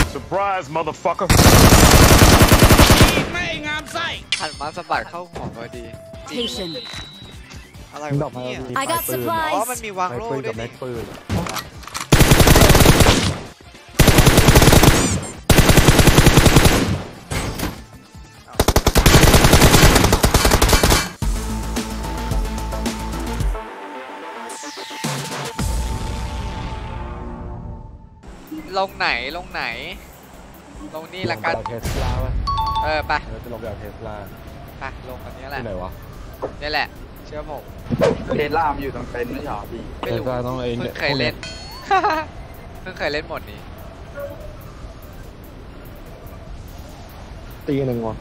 Surprise, motherfucker. ไม่งามไส้หันมาสะบัดเข้าหัวพอดีอะไรวะเนี่ย I got supplies อ๋อมันมีวางโล่ด้วยนี่ลงไหนลงนี่ละกันเทสลาไปจะลงแบบเทสลาไปลงกันนี้แหละที่ไหนวะนี่แหละเชื่อผมเทสลามันอยู่ตรงเต็นท์ไม่ใช่หรอพี่ไม่รู้เพิ่งเคยเล่นเพิ่งเคยเล่นหมดนี้ตีหนึ่งวะ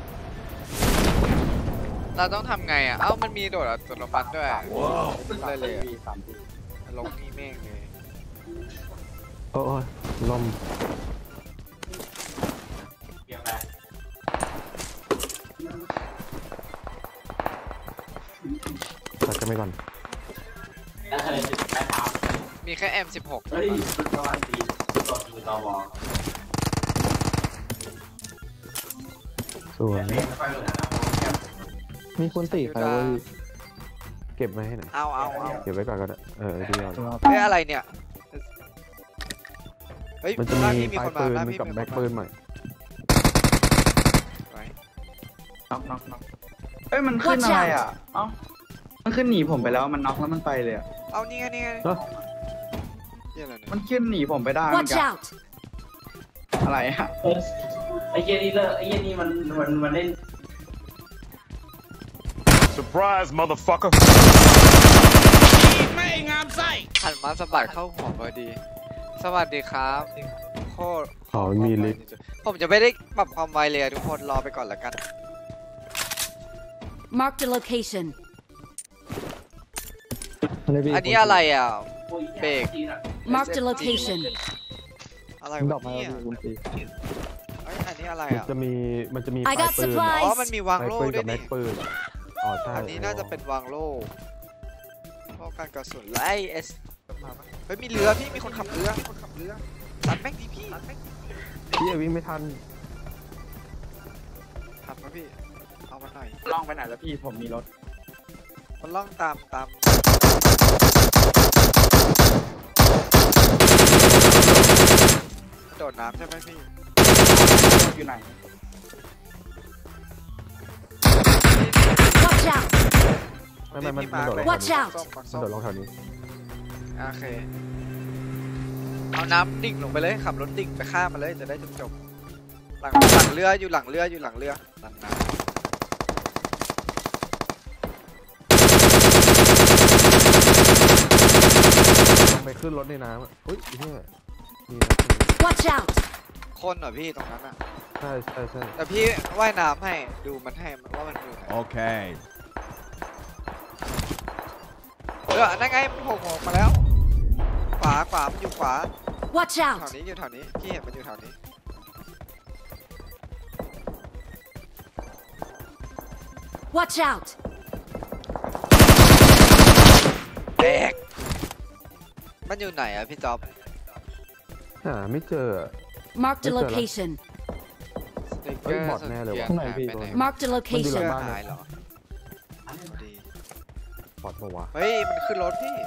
เราต้องทำไงอ่ะเอ้ามันมีโดดอัตโนมัติด้วยเลยลงนี่แม่งเลยโอ้ยลมตัดกันไปก่อนมีแค่ M16 สวยมีคนตีใครวะเก็บไว้ให้หน่อยเอาเก็บไว้ก่อนก็ได้ดีแล้วเฮ้ยอะไรเนี่ยมันจะมีปลายปืนกับแบ็คปืนใหม่น็อกเอ้ยมันขึ้นอะไรอ่ะเอ้ามันขึ้นหนีผมไปแล้วมันน็อกแล้วมันไปเลยอ่ะเอานี่ไงมันขึ้นหนีผมไปได้มันกับอะไรอ่ะไอ้เหี้ยนี่ไอ้เหี้ยนี่มันเล่น Surprise, motherfucker. ไม่งามไส้หันมาสะบัดเข้าหัวพอดีสวัสดีครับโคตรมีลิฟต์ผมจะไม่ได้ปรับความไวเลยทุกคนรอไปก่อนละกัน Mark the location อันนี้อะไรอ่ะเบรก Mark the location อะไรวะเนี่ยอันนี้อะไรอ่ะมันจะมีปลายปืนอ๋อมันมีวางโล่ด้วยนี่ใช่อันนี้น่าจะเป็นวางโล่ป้องกันกระสุนไล่เอสเฮ้ยมีเรือพี่มีคนขับเรือตัดแม็กดีพี่วิ่งไม่ทันทันปะพี่เอามาหน่อยล่องไปไหนแล้วพี่ผมมีรถมันล่องตามโดดน้ำใช่ไหมพี่อยู่ไหน Watch out มันโดด Watch out มันโดดลงแถวนี้โอเคเอาน้ำดิ่งลงไปเลยขับรถดิ่งไปข้ามมาเลยจะได้จบหลังเรืออยู่หลังเรือนั่นนะลงไปขึ้นรถในน้ำอุ้ยเนี่ยนี่ Watch out คนเหรอพี่ตรงนั้นอ่ะใช่แต่พี่ว่ายน้ำให้ดูมันให้ว่ามันอยู่ไหนโอเคนั่นไงมันโผล่มาแล้วขวามันอยู่ขวา Watch out แถวนี้พี่เห็นมันอยู่แถวนี้ Watch out แตกมันอยู่ไหนอะพี่จ๊อบไม่เจอ Mark the location บอดแน่เลยวะ Mark the location หายเหรอบอดปะวะเฮ้ยมันขึ้นรถพี่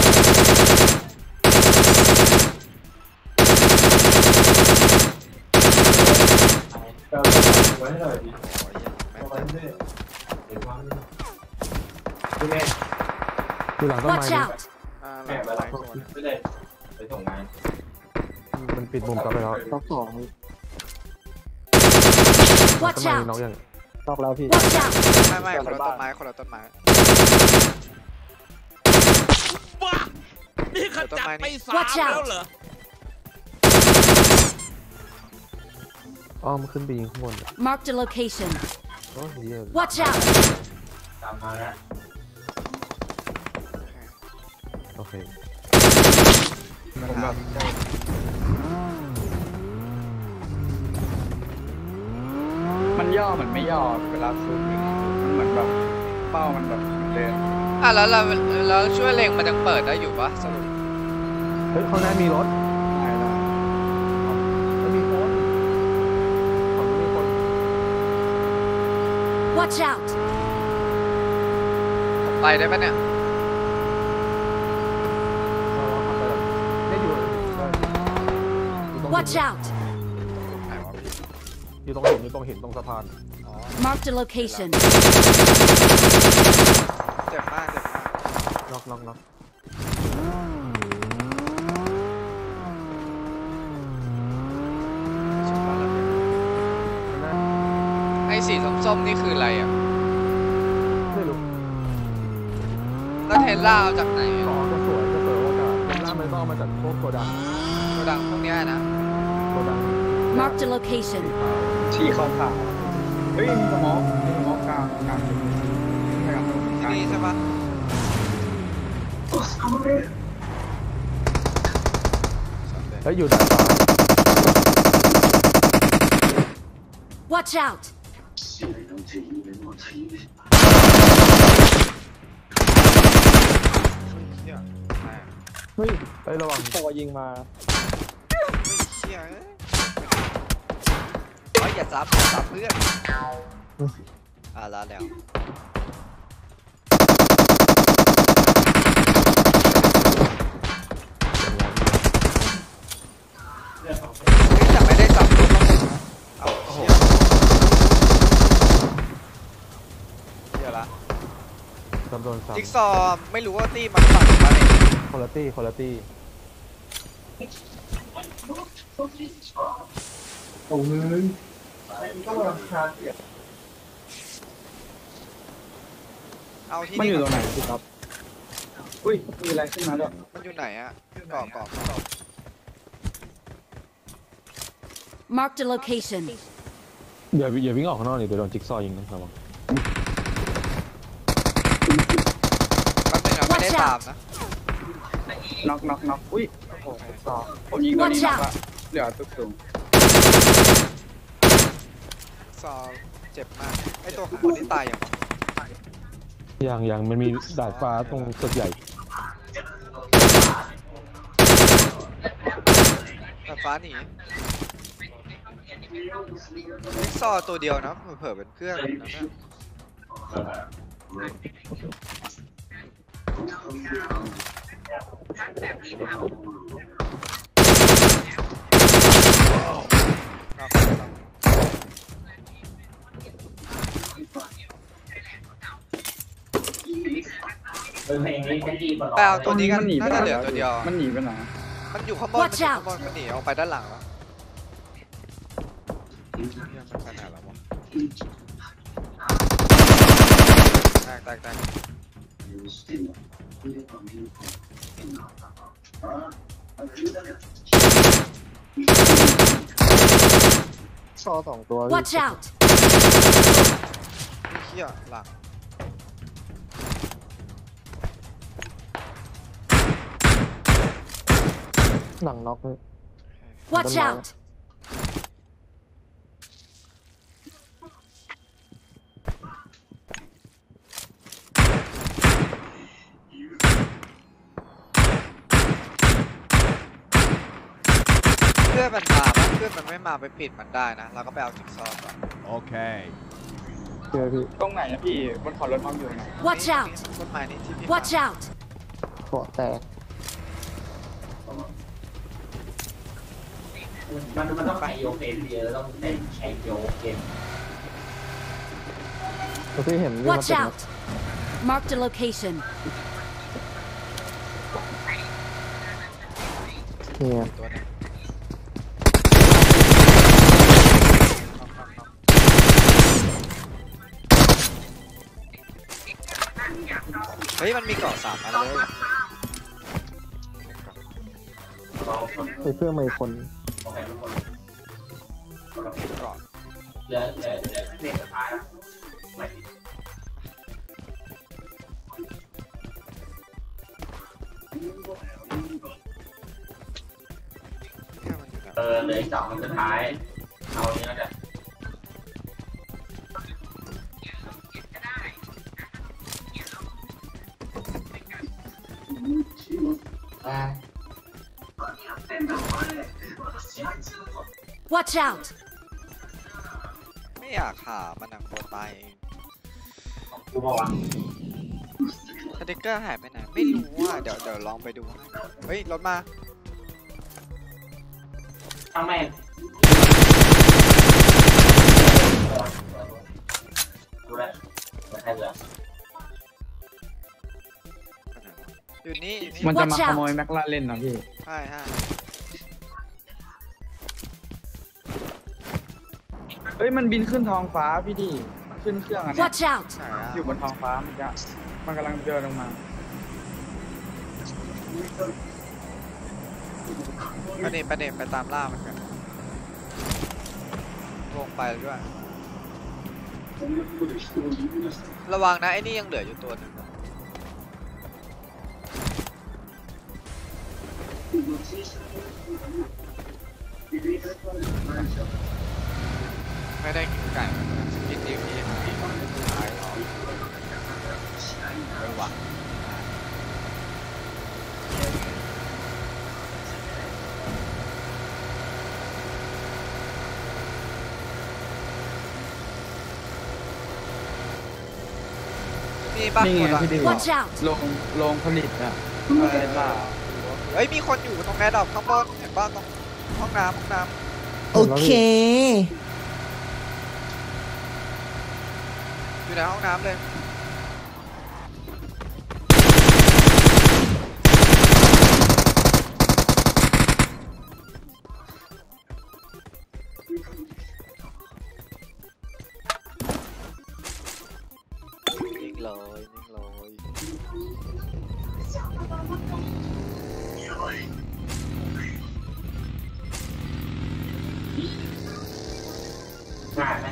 ไว้ให้หน่อยดิไว้ให้เห็นว่าคุณแม่คือหลังต้นไม้แม่มาหลังไม่ได้ไปส่งงานมันปิดมุมกันไปแล้วต้องสอง Watch out น้องยังตอกแล้วพี่ Watch out ไม่คนละต้นไม้บ้านี่ขจัดไป3แล้วเหรอมันขึ้นไปยิงข้างบน Mark the location โอ้ย Watch out ตามมาแล้วโอเคมันย่อเหมือนไม่ย่อเวลาซูมมันเหมือนแบบเป้ามันแบบเดินแล้วช่วยเล็งมันยังเปิดได้อยู่ปะสรุปเฮ้ยข้างหน้ามีรถได้มี Watch out! ไปได้ไหมเนี่ยได้อยู่ Watch out! ไหนวะอยู่ตรงหินตรงสะพานอ๋อ Marked a location. เจ็บมากเจ็บมากน็อกชุบมาแล้วเนี่ยไอ้สีส้มๆนี่คืออะไรอ่ะไม่รู้แล้วเทสลาเอาจากไหนต่อจะสวยโอกาสเป็นล่ามันต้องเอามาจากพวกโกดังโกดังพวกเนี้ยนะโกดัง Marked a location. ชี้เข้าผ่าเฮ้ยมีสมองกลางจุดใช่ครับที่นี่ใช่ปะเฮ้ยอยู่ด้านซ้าย Watch out! เชี่ยแม่งเฮ้ยไประวังตัวยิงมาเชี่ยเอ้ยอย่าซับเพื่อนแล้ว แต่ไม่ได้จับตัวเอาเชี่ยเชี่ยละจำโดนซ้ำจิ๊กซอว์ไม่รู้ว่าตี้มันฝั่งมาเนี่ยคนละตี้โอ้ยก็ราคาเสียเอาที่มันนี่อยู่ตรงไหนพี่ครับอุ้ยมีอะไรขึ้นมาด้วยมันอยู่ไหนอะเกาะ Marked a location. อย่าวิ่งออกข้างนอกดิเดี๋ยวโดนจิ๊กซอว์ยิงนะระวังแป๊บนึงนะไม่ได้ตามนะน็อกอุ้ยโอ้โหต่อผมยิงตัวนี้น็อกละเหลือตุ๊กสูงซอว์เจ็บมากไอตัวข้างบนที่ตายอย่างวะยังมันมีดาดฟ้าตรงตึกใหญ่แต่ฟ้าหนีจิ๊กซอว์ตัวเดียวนะเผลอๆเป็นเพื่อนนะเนี่ยเพลงนี้เป็นดีกว่าแปลตัวนี้กันน่าจะเหลือตัวเดียวมันหนีไปไหนมันอยู่ข้างบนมันหนีออกไปด้านหลังแล้วมันไปไหนแล้ววะแตกซอ2ตัว Watch out! เฮียหลังหลังน็อกเลย Watch out! เพื่อนมันมาเพื่อนมันไม่มาไปปิดมันได้นะเราก็ไปเอาจิ๊กซอว์ก่อนโอเคเจอพี่ตรงไหนนะพี่บนขอรถมันอยู่ไหน Watch out! ต้นไม้นี่ที่พี่ Watch out! เกาะแตกมันต้องแข่งโยกเกมเดียวแล้วต้องเต้นแข่งโยกเกมพี่เห็น Watch out! Marked a location. เนี่ยตัวนี้เฮ้ยมันมีเกาะ3 อันเลยไปเพื่อไม่คนโอเคทุกคนเกาะเหลือเด็กสุดท้ายแล้วไม่เนี่ยมันอยู่ไหนเหลือ2คนสุดท้ายเอานี้แล้วกัน Watch out! ไม่อยากหามันหนังโคตรตายเองกูบอกว่าสติ๊กเกอร์หายไปไหนไม่รู้อ่ะเดี๋ยวลองไปดูเฮ้ยรถมาทำไมดูแลไม่ใช่เลยอยู่นี่มันจะมาขโมยแม็กลาเล่นนะพี่ใช่เอ้ยมันบินขึ้นท้องฟ้าพี่ดิมันขึ้นเครื่องอันเนี้ย Watch out! ใช่อยู่บนท้องฟ้ามันกำลังเดินลงมาประเด็นไปตามล่ามันกันลงไปด้วยระวังนะไอ้นี่ยังเหลืออยู่ตัวหนึ่งไม่ได้กินไก่กินดีพีตายไม่หวังนี่บ้านนี่คนไงอ่ะพี่ดิ Watch out! โรงผลิตอะอะไรบ้าเฮ้ยมีคนอยู่ตรงแอร์ดรอปข้างบนเห็นป่ะตรงห้องน้ำโอเคอยู่ในห้องน้ำเลยนิ่งเลยง่ายไหม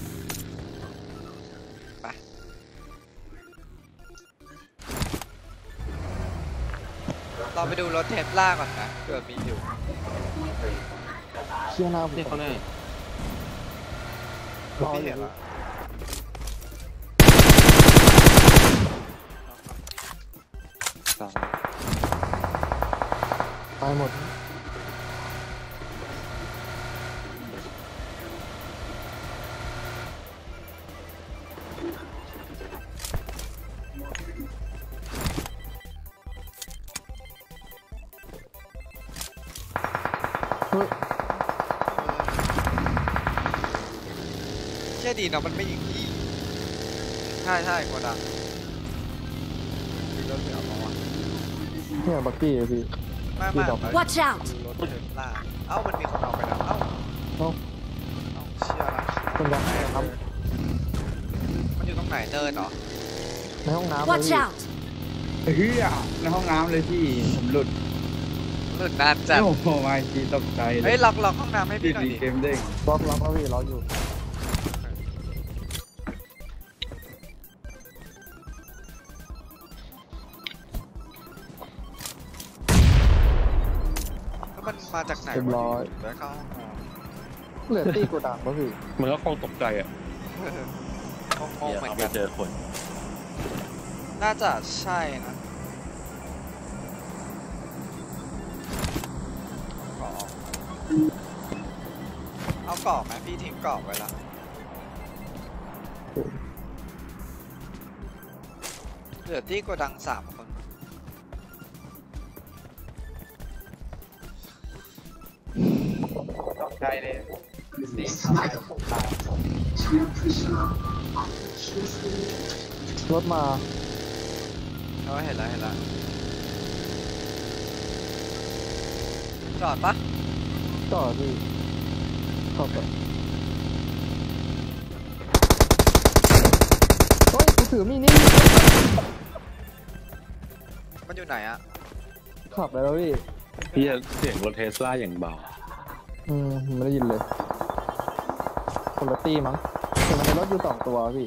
เราไปดูรถเทสลาก่อนนะเผื่อมีอยู่เชี่ยหน้าผมนี่เขาแน่รอไม่อเห็ยู่นเหรอตายหมด เฮ้ยแค่ดีเนาะมันไม่ยิงพี่ใช่โกดังมีรถเหลือมาวะเนี่ยบักกี้อะพี่ไม่ Watch out! รถเทสลาเอ้ามันมีคนเอาไปแล้วเอ้าเชื่อละคนยังไงครับมันอยู่ตรงไหนเนินเหรอในห้องน้ำเลย Watch พี่ out! เฮ้ยในห้องน้ำเลยพี่ผมหลุดหลุดนานจัดโอ้โหมาจีตกใจเลเฮ้ยยล็อกห้องน้ำให้ติพี่ดหน่อยดีดิเกมเด้งล็อกแล้วพี่ล็อกอยู่แล้วมันมาจากไหนเรียบร้อยแล้วเข้าห้องนอนเหลือตีกูดังป่ะพี่มันก็คงตกใจอ่ะห้องเดี๋ยวเหมือนเขาไปกันเจอคนน่าจะใช่นะเอากรอบไหมพี่ทิ้งกรอบไว้แล้วเหลือที่โกดัง3 คนตกใจเลยรถมาเอาเห็นแล้วจอดปะจอดพี่ขอบแบบเฮ้ยกูถือมีนี่มันอยู่ไหนอะขับไปแล้วพี่พี่เสียงรถเทสลาอย่างเบาไม่ได้ยินเลยคนละตีมั้งแต่มันเป็นรถอยู่2 ตัวพี่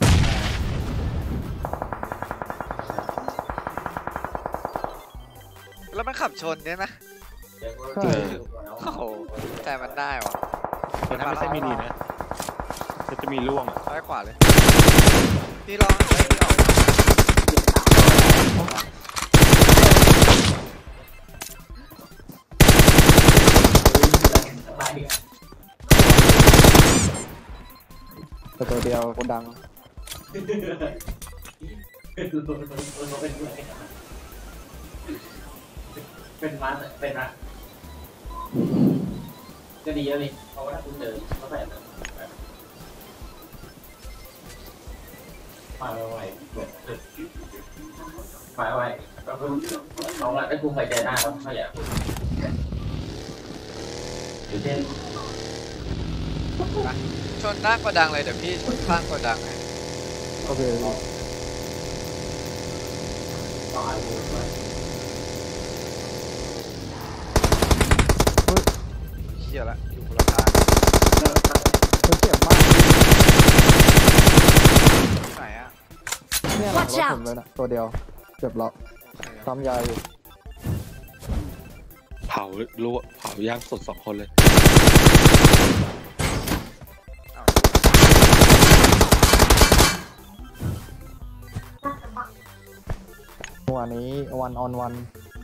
แล้วมันขับชนเนี่ยนะใช่โอ้โหใจมันได้วะแต่ถ้าไม่ใช่มินินะก็จะมีร่วงอะซ้ายขวาเลยพี่ลองไอ้พี่ออกแต่ตัวเดียวกูดังเป็นร้านเป็นร้านก็ดีแล้วนี่เพราะว่าถ้าคุณเจอเขาใส่แบบไฟไว้ไฟไว้ก็คือน้องละได้คุมหายใจได้แล้วไม่อยากอย่างเช่นชนหน้ากระดังเลยเดี๋ยวพี่ข้างกระดังไงโอเคต่ออายุไว้เชี่ยละอยู่คนละทางมันเจ็บมากที่ไหนอ่ะเนี่ยหลังร Watch ถ out ผมเลยนะตัวเดียวเจ็บแล้วซ้ำยาอยู่เผาลวกเผาย่างสด2 คนเลยวันนี้วันออนวัน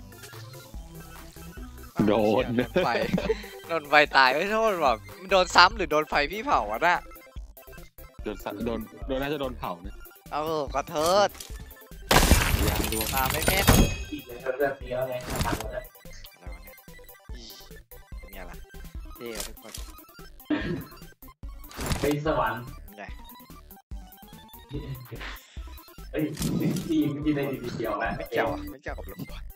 โดนโดนไฟโดนไฟตายไม่โทษหรอกมันโดนซ้ำหรือโดนไฟพี่เผาวะน่ะโดนน่าจะโดนเผานะเอาขอเทิดย่างด้วยมาไม่แม่นอีกเลยเรื่องนี้แล้วไงทำแล้วอะไรวะเนี่ยอีเป็นไงล่ะเท่ทุกคนไปสวรรค์เป็นไงเฮ้ยทีมที่ได้ดีเดียวแล้วไม่เกี่ยวกับลมบอล